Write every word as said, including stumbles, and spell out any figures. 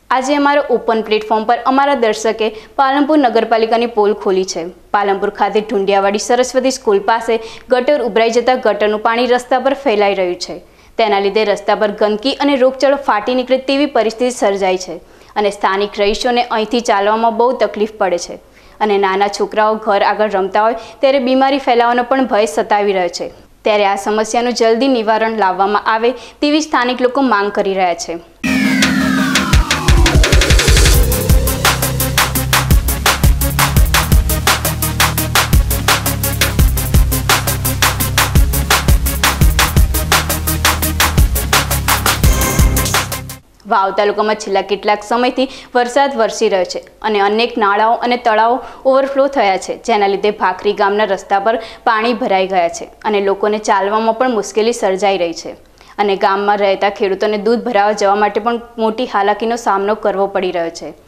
આજે અમારા open platform પર અમારા દર્શકે પાલનપુર નગરપાલિકાની પોલ ખોલી છે। પાલનપુર ખાતે ઢુંડિયાવાડી સરસ્વતી સ્કૂલ પાસે ગટર ઉભરાઈ જતા ગટરનું પાણી રસ્તા પર ફેલાઈ રહ્યું છે। તેના લીધે રસ્તા પર ગંદકી અને રોગચાળો ફાટી નીકળે તેવી પરિસ્થિતિ સર્જાઈ છે અને સ્થાનિક રહીશોને અહીંથી ચાલવામાં બહુ તકલીફ પડે છે અને નાના છોકરાઓ ઘર આગળ રમતા હોય ત્યારે બીમારી ફેલાવાનો પણ ભય સતાવી રહ્યો છે। ત્યારે આ સમસ્યાનું જલ્દી નિવારણ લાવવામાં આવે તેવી સ્થાનિક લોકો માંગ કરી રહ્યા છે। વાવ તાલુકામાં છેલ્લા કેટલાક સમયથી વરસાદ વરસી રહ્યો છે અને અનેક નાળાઓ અને તળાવો ઓવરફ્લો થયા છે, જેના લીધે ભાખરી ગામના રસ્તા પર પાણી ભરાઈ ગયા છે અને લોકોને ચાલવામાં પણ મુશ્કેલી સર્જાઈ રહી છે અને ગામમાં રહેતા ખેડૂતોને દૂધ ભરાવા જવા માટે પણ મોટી હાલાકીનો સામનો કરવો પડી રહ્યો છે।